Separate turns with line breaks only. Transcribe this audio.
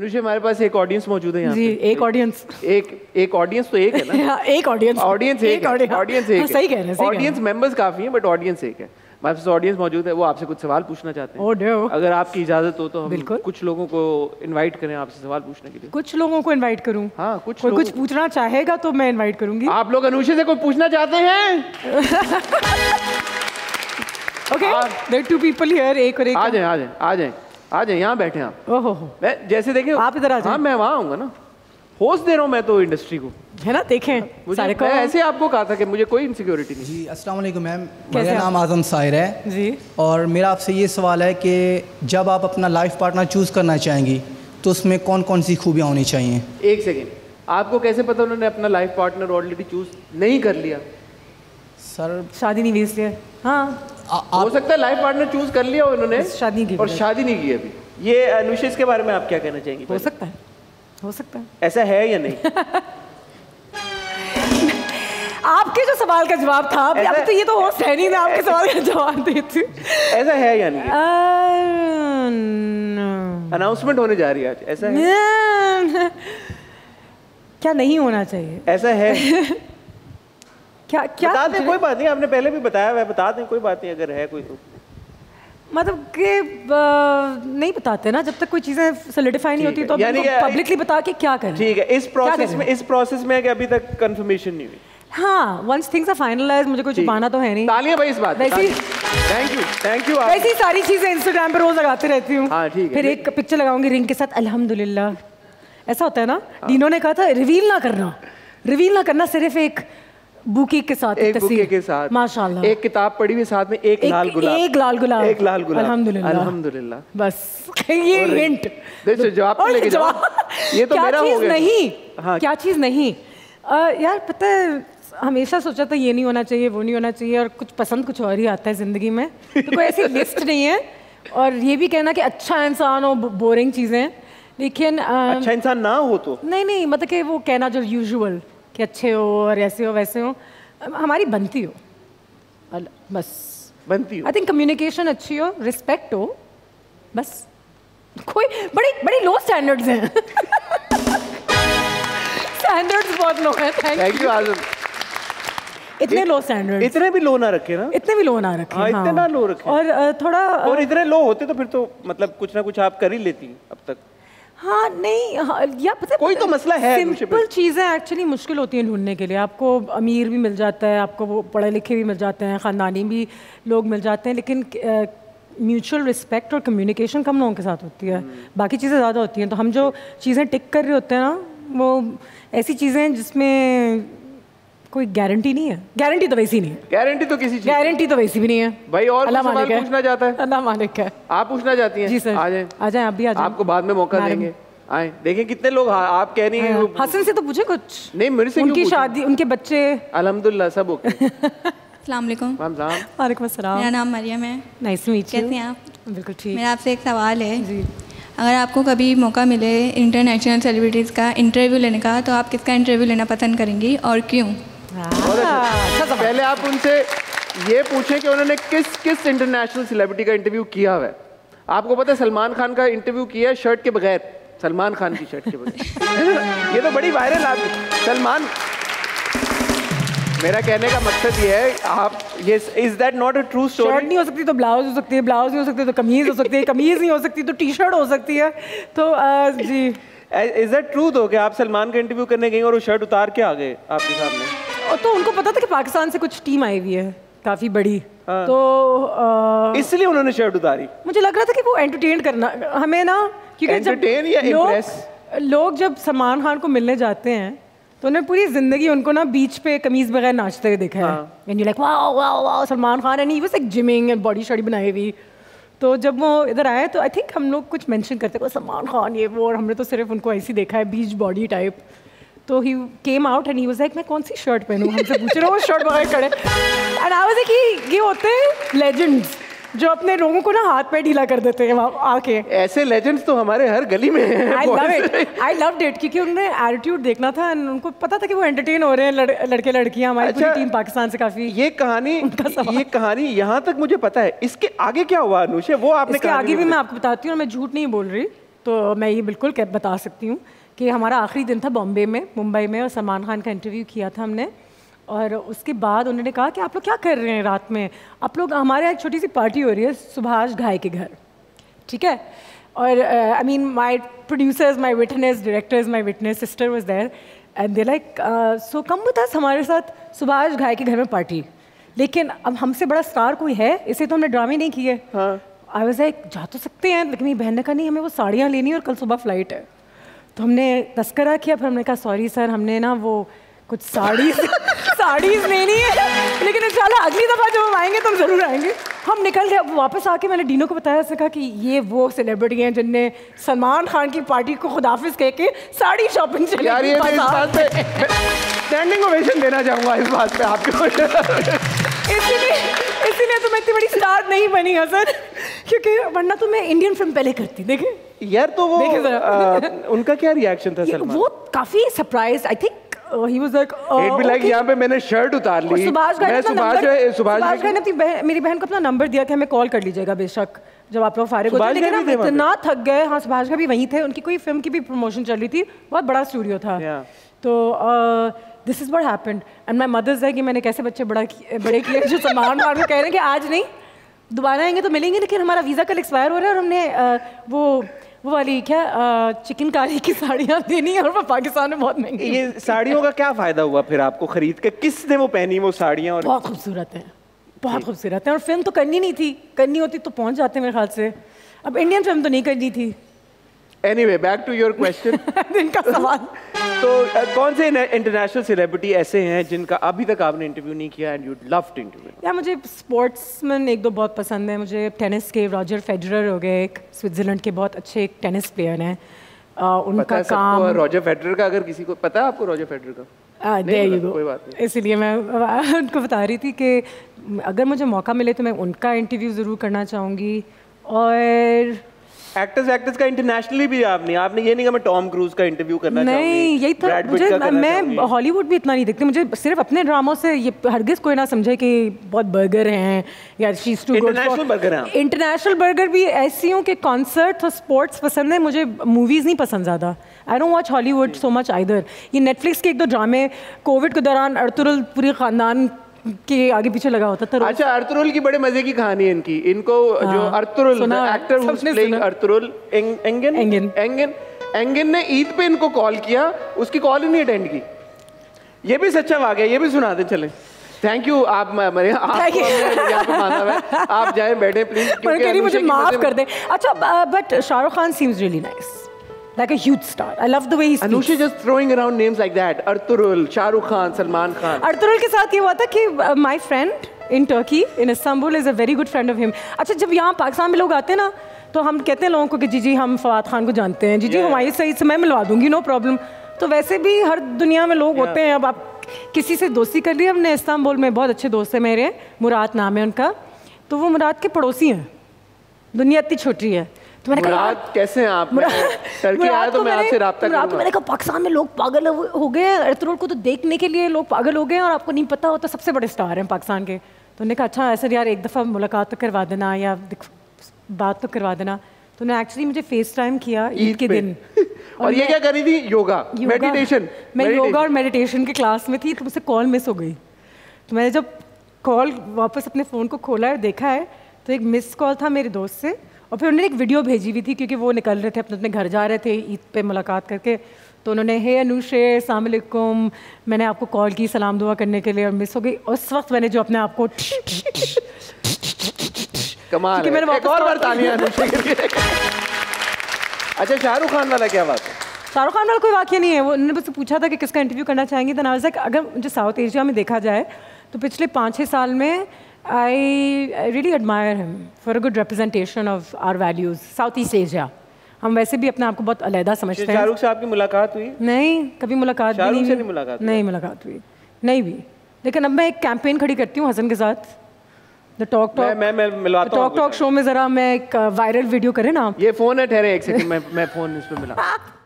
अनुषा, हमारे पास एक ऑडियंस मौजूद है यहाँ
जी,
पे।
एक ऑडियंस,
एक ऑडियंस तो एक है ना?
एक ऑडियंस,
ऑडियंस एक है, ऑडियंस एक है।
सही कह रहे हैं।
ऑडियंस मेंबर्स काफी हैं बट ऑडियंस एक है। हमारे पास ऑडियंस मौजूद है, वो आपसे कुछ सवाल पूछना चाहते हैं।
Oh no.
अगर आपकी इजाजत हो तो हम
बिल्कुल।
कुछ लोगों को इनवाइट करें आपसे सवाल पूछने के लिए।
कुछ लोगों को इनवाइट करूं?
हाँ,
कोई कुछ पूछना चाहेगा तो मैं इनवाइट करूंगी।
आप लोग अनुषा से कोई पूछना चाहते हैं?
Okay, there are 2 people here, एक और एक।
आ जाएं, आ जाएं, आ जाएं, आ जाएं, यहाँ बैठे आप।
ओहो,
मैं जैसे देखिए
आप इधर आ जाएं।
हाँ, मैं वहाँ आऊँगा ना, होस्ट दे रहा हूँ मैं तो इंडस्ट्री को,
है ना? देखें सारे को।
मैं ऐसे आपको कहा था कि मुझे कोई इनसिक्योरिटी नहीं।
जी, अस्सलाम वालेकुम मैम, मेरा नाम आज़म साहिर है
जी,
और मेरा आपसे ये सवाल है कि जब आप अपना लाइफ पार्टनर चूज़ करना चाहेंगी तो उसमें कौन कौन सी खूबियाँ होनी चाहिए?
एक सेकेंड, आपको कैसे पता उन्होंने अपना लाइफ पार्टनर ऑलरेडी चूज नहीं कर लिया?
सर
शादी नहीं हुई इसलिए। हाँ,
हो सकता है लाइफ पार्टनर चूज कर लिया उन्होंने,
शादी की
और शादी नहीं की अभी। ये अनुषा, इसके बारे में आप क्या कहना चाहेंगी?
हो सकता है, हो सकता है।
ऐसा है या नहीं?
आपके जो सवाल का जवाब था, अब तो ये तो होस्ट है नहीं, मैं आपके सवाल का जवाब देती हूँ।
ऐसा है या नहीं? अनाउंसमेंट होने जा रही है आज, ऐसा है?
क्या नहीं होना चाहिए?
ऐसा है?
क्या क्या
बता दें, कोई बात नहीं, आपने पहले भी बताया हुआ है, बता दें, कोई बात नहीं अगर है कोई तो।
मतलब कि नहीं बताते ना, जब तक कोई चीजें सॉलिडिफाई नहीं होती तो पब्लिकली बता के क्या करें?
ठीक है, इस प्रोसेस में है कि अभी तक कंफर्मेशन नहीं हुई।
हाँ, वंस थिंग्स आर फाइनलाइज्ड, मुझे कोई छुपाना तो है नहीं।
तालियां भाई इस बात पे। Thank you.
वैसी सारी चीजें इंस्टाग्राम पे रोज लगाती रहती हूँ।
हाँ, ठीक है।
फिर एक पिक्चर लगाऊंगी रिंग के साथ, अल्हम्दुलिल्लाह। ऐसा होता है ना? डीनो ने कहा था रिवील ना करना, सिर्फ एक बुके के साथ,
एक बुके के साथ,
माशाल्लाह।
एक किताब पढ़ी हुई साथ में, एक लाल गुलाब, अल्हम्दुलिल्लाह।
बस ये हिंट।
जवाब लेके जाओ। ये तो मेरा हो गया।
नहीं,
हाँ,
क्या चीज नहीं? यार पता है, हमेशा सोचा था ये नहीं होना चाहिए, वो नहीं होना चाहिए, और कुछ पसंद कुछ और ही आता है जिंदगी में। तो कोई ऐसी लिस्ट नहीं है। और ये भी कहना कि अच्छा इंसान हो, बोरिंग चीजें, लेकिन
अच्छा इंसान ना हो तो
नहीं, मतलब कि वो कहना जो यूजुअल कि अच्छे हो और ऐसे हो वैसे हो, हमारी बनती हो, बस बनती हो। आई थिंक कम्युनिकेशन अच्छी हो, रिस्पेक्ट हो, बस। कोई बड़ी लो स्टैंडर्ड्स हैं। स्टैंडर्ड्स बहुत लो हैं।
Thank you Azam.
इतने लो स्टैंडर्ड्स,
इतने भी लो ना रखे ना,
इतने भी लो ना रखे।
हाँ, इतने ना लो रखे।
और थोड़ा, और
इतने लो होते तो फिर तो मतलब कुछ ना कुछ आप कर ही लेती अब तक।
हाँ नहीं, हाँ, या पता
कोई तो मसला है।
सिंपल चीज़ें एक्चुअली मुश्किल होती हैं ढूंढने के लिए। आपको अमीर भी मिल जाता है, आपको वो पढ़े लिखे भी मिल जाते हैं, ख़ानदानी भी लोग मिल जाते हैं, लेकिन म्यूचुअल रिस्पेक्ट और कम्युनिकेशन कम लोगों के साथ होती है, बाकी चीज़ें ज़्यादा होती हैं। तो हम जो चीज़ें टिक कर रहे होते हैं ना, वो ऐसी चीज़ें जिसमें कोई गारंटी नहीं है। गारंटी तो वैसी नहीं है,
गारंटी तो किसी चीज़,
गारंटी तो वैसी भी नहीं है भाई। और
अल्लाह सवाल पूछना चाहता है?
अल्लाह मालिक है।
आप पूछना चाहती हैं?
जी सर, आ जाएं आप भी, आ जाएं।
आपको बाद में मौका देंगे, आए देखें कितने लोग। आप कह रही हैं
हसन से तो पूछे कुछ
नहीं, मेरे से
उनकी शादी, उनके बच्चे
अल्हम्दुलिल्लाह सब ओके।
अस्सलाम वालेकुम।
वालेकुम अस्सलाम।
मेरा नाम मरियम है।
Nice to meet you.
कैसे हैं आप?
बिल्कुल ठीक।
मेरा आपसे एक सवाल है
जी,
अगर आपको कभी मौका मिले इंटरनेशनल सेलिब्रिटीज़ का इंटरव्यू लेने का, तो आप किसका इंटरव्यू लेना पसंद करेंगी और क्यों?
अच्छा, पहले आप उनसे ये पूछें कि उन्होंने किस इंटरनेशनल सेलिब्रिटी का इंटरव्यू किया हुआ है। आपको पता है सलमान खान का इंटरव्यू किया है शर्ट के बगैर, सलमान खान की शर्ट के बगैर। ये तो बड़ी वायरल आप सलमान। मेरा कहने का मकसद ये है, आप ये is that not a true story?
Shirt नहीं हो सकती तो ब्लाउज हो सकती है, ब्लाउज नहीं हो सकती तो कमीज हो सकती है, कमीज नहीं हो सकती तो टी शर्ट हो सकती है। तो जी,
इज दैट ट्रू दो कि आप सलमान का इंटरव्यू करने गई और वो शर्ट उतार के आ गए आपके सामने?
तो उनको पता था कि पाकिस्तान से कुछ टीम आई हुई है काफी बड़ी, तो इसलिए
उन्होंने शर्ट उतारी।
मुझे लग रहा था कि वो एंटरटेन करना हमें ना, क्योंकि जब लोग जब सलमान खान को मिलने जाते हैं तो उन्हें पूरी जिंदगी उनको ना बीच पे कमीज बगैर नाचते हुए देखा है। And you like wow wow wow Salman Khan, and he was like gymming and body शॉडी बनाई हुई। तो जब वो इधर आए तो आई थिंक हम लोग कुछ मेंशन करते हैं सलमान खान ये वो, और हमने तो सिर्फ उनको ऐसे देखा है बीच बॉडी टाइप। तो he came out and he was like मैं कौन सी शर्ट पहनूं, हमसे पूछ रहे हो शर्ट बगैर खड़े। एंड आई वाज लाइक ये होते हैं लेजेंड्स जो अपने लोगों को ना हाथ पे ढीला कर देते हैं वहाँ आके।
ऐसे लेजेंड्स तो हमारे हर गली में हैं।
आई लव्ड इट क्योंकि उन्होंने एटीट्यूड देखना था, उनको पता था कि वो एंटरटेन हो रहे हैं लड़के लड़कियां। हमारी पूरी टीम पाकिस्तान से काफी।
ये कहानी यहाँ तक मुझे पता है, इसके आगे क्या हुआ अनुषा? वो आपने
इसके आगे भी मैं आपको बताती हूँ, मैं झूठ नहीं बोल रही। तो मैं ये बिल्कुल बता सकती हूँ कि हमारा आखिरी दिन था बॉम्बे में, मुंबई में, और सलमान खान का इंटरव्यू किया था हमने। और उसके बाद उन्होंने कहा कि आप लोग क्या कर रहे हैं रात में, आप लोग, हमारे यहाँ एक छोटी सी पार्टी हो रही है सुभाष घाई के घर, ठीक है। और I mean my producers, my witness, directors, my witness sister was there and they like so come with us, हमारे साथ सुभाष घाई के घर में पार्टी। लेकिन अब हमसे बड़ा स्टार कोई है, इसे तो हमने ड्रामे नहीं किए। आई वाज लाइक जा तो सकते हैं, लेकिन मेरी बहन ने कहा नहीं, हमें वो साड़ियाँ लेनी है और कल सुबह फ्लाइट है। तो हमने तस्करा किया, फिर हमने कहा सॉरी सर, हमने ना वो कुछ साड़ीज़ लेनी है, लेकिन इंशाल्लाह अगली दफ़ा जब हम आएंगे तो हम ज़रूर आएंगे। हम निकल गए। वापस आके मैंने डीनो को बताया, उसने कहा कि ये वो सेलिब्रिटी हैं जिनने सलमान खान की पार्टी को खुदाफिज कह के साड़ी शॉपिंग चली।
यार ये मैं इस बात पे स्टैंडिंग ओवेशन देना चाहूँगा इस बात पे आपको।
इसीलिए तो मैं इतनी बड़ी स्टार नहीं बनी हसन, क्योंकि वरना तो मैं इंडियन फिल्म पहले करती। देखे
यार, तो वो उनका क्या रिएक्शन था सलमान?
वो काफ़ी surprise, I think he was like
It'd be like यहाँ पे मैंने शर्ट उतार ली।
सुभाष ने मेरी बहन को अपना नंबर दिया कि हमें कॉल कर लीजिएगा बेशक जब आप लोग फारिग होते हैं। लेकिन हम इतना थक गए। हाँ, सुभाष का भी वहीं थे, उनकी कोई फिल्म की भी प्रमोशन चल रही थी, बहुत बड़ा स्टूडियो था। तो this is what happened and my mothers है कि मैंने कैसे बच्चे बड़े किए जो सलमान खान को कह रहे हैं कि आज नहीं, दोबारा आएंगे तो मिलेंगे, लेकिन हमारा वीज़ा कल एक्सपायर हो रहा है और हमने वो वाली क्या चिकनकारी की साड़ियाँ देनी है और वो पाकिस्तान में बहुत महंगी।
ये साड़ियों का क्या फ़ायदा हुआ फिर आपको खरीद के? किसने वो पहनी वो साड़ियाँ? और
बहुत खूबसूरत हैं, बहुत खूबसूरत हैं। और फिल्म तो करनी नहीं थी, करनी होती तो पहुँच जाते मेरे ख्याल से। अब इंडियन फिल्म तो नहीं करनी थी।
Anyway, back to your question.
इनका सवाल
तो कौन से इंटरनेशनल सेलिब्रिटी ऐसे हैं जिनका अभी तक आपने इंटरव्यू नहीं किया and you'd love to interview?
या मुझे स्पोर्ट्समैन एक दो बहुत पसंद है। मुझे टेनिस के रॉजर फेडरर हो गए, एक स्विट्जरलैंड के बहुत अच्छे एक टेनिस प्लेयर हैं। उनका काम
रॉजर फेडरर का, अगर किसी को पता है आपको रॉजर फेडरर का?
कोई बात नहीं। इसलिए मैं उनको बता रही थी कि अगर मुझे मौका मिले तो मैं उनका इंटरव्यू ज़रूर करना चाहूँगी। और
एक्टर्स का इंटरनेशनली भी आपने ये नहीं कहा मैं टॉम क्रूज का इंटरव्यू करना चाहूंगी?
नहीं, यही था मुझे। मैं हॉलीवुड भी इतना नहीं देखती, मुझे सिर्फ अपने ड्रामों से ये हरगिज कोई ना समझे कि बहुत बर्गर हैं या she's too good.
International burger हैं,
इंटरनेशनल बर्गर भी ऐसी हूँ कि कॉन्सर्ट और स्पोर्ट्स पसंद है, मुझे मूवीज़ नहीं पसंद ज़्यादा। I don't watch Hollywood so much either. ये नेटफ्लिक्स के एक दो ड्रामे, कोविड के दौरान अर्तुगरुल पूरे ख़ानदान के आगे पीछे लगा होता था।
अच्छा, अर्तुगरुल की बड़े मजे की कहानी है इनकी। इनको जो Ertugrul actor who is playing Ertugrul Engin ने ईद पे इनको कॉल किया, उसकी कॉल ही नहीं अटेंड की। ये भी सच्चा वाकया, ये भी सुना दे चले। Thank you. आप यहाँ पे माना हुआ है, आप जाएं बैठे प्लीज।
मुझे माफ कर दें। अच्छा, but Shahrukh Khan seems really nice, like a huge star. I love the way he speaks.
Anusha just throwing around names like that. Arturul, Shahrukh Khan, Salman Khan.
Arturul के साथ ये हुआ था कि my friend in Turkey, in Istanbul, is a very good friend of him. अच्छा, जब यहाँ पाकिस्तान में लोग आते हैं ना, तो हम कहते हैं लोगों को कि जी हम फवाद खान को जानते हैं, जी हमारी सही से मैं मिलवा दूंगी, नो प्रॉब्लम। तो वैसे भी हर दुनिया में लोग होते हैं। अब आप किसी से दोस्ती कर ली। हमने इस्तांबुल में बहुत अच्छे दोस्त हैं मेरे, मुराद नाम है उनका, तो वो मुराद के पड़ोसी हैं। दुनिया इतनी छोटी है। तो मैंने कहा
कैसे हैं आप? टर्की आया तो मैं आपसे राब्ता करूंगा।
मैंने कहा पाकिस्तान में लोग पागल हो गए हैं, अर्तुगरुल को तो देखने के लिए लोग पागल हो गए हैं और आपको नहीं पता होता सबसे बड़े स्टार हैं पाकिस्तान के। तो उन्होंने कहा अच्छा ऐसे यार एक दफ़ा मुलाकात तो करवा देना या बात तो करवा देना। तो उन्होंने एक्चुअली मुझे फेस टाइम किया ईद के दिन।
और ये क्या कर रही थी? Yoga meditation.
मैं योगा और मेडिटेशन की क्लास में थी, तो मुझसे कॉल मिस हो गई। तो मैंने जब कॉल वापस अपने फ़ोन को खोला है, देखा है तो एक मिस कॉल था मेरे दोस्त से, और फिर उन्होंने एक वीडियो भेजी हुई थी क्योंकि वो निकल रहे थे अपने घर जा रहे थे ईद पे मुलाकात करके। तो उन्होंने हे अनुशे अस्सलाम वालेकुम, मैंने आपको कॉल की सलाम दुआ करने के लिए और मिस हो गई। उस वक्त मैंने जो अपने आप को
कमाल है। एक और बार तालियां अनुशे के लिए। अच्छा, शाहरुख खान वाला क्या बात है?
शाहरुख खान वाला कोई वाक़या नहीं है। वो उन्होंने बस पूछा था कि किसका इंटरव्यू करना चाहेंगे। तो नाज़िक अगर मुझे साउथ एशिया में देखा जाए तो पिछले 5-6 साल में I really admire him for a good representation of our values. South East Asia. हम वैसे भी अपने आप को बहुत अलग समझते हैं।
शाहरुख से आपकी मुलाकात हुई?
नहीं, कभी मुलाकात भी नहीं हुई। नहीं मुलाकात हुई, नहीं भी। लेकिन अब मैं एक कैंपेन खड़ी करती हूँ हसन के साथ, द टॉक टॉक।
मैं मिलवाता हूँ
टॉक टॉक शो में ज़रा मैं एक वायरल वीडियो करें ना।
ये फ़ोन है, ठहरे एक सेकंड, मैं फ़ोन इस पे मिला।